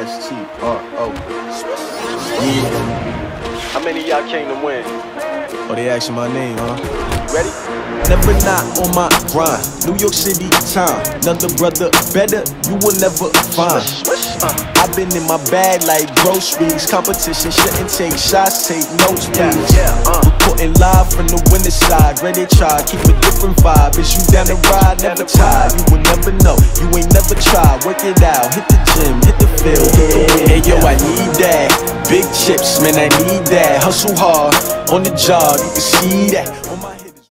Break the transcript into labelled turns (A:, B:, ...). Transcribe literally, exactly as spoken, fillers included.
A: S T R O. Yeah.
B: How many of y'all came to win?
A: Oh, they asking my name, huh?
B: Ready?
A: Never not on my grind. New York City time. Another brother better, you will never find. Uh, I've been in my bag like groceries. Competition shouldn't take shots, take notes, please.
B: Yeah, yeah, uh.
A: Reporting live from the winter side. Ready to try, keep a different vibe. Is you down the ride, never tired. You will never know, you ain't never tried. Work it out, hit the gym, hit the field, hit the wind. Hey yo, I need that. Big chips, man, I need that. Hustle hard on the job, you can see that.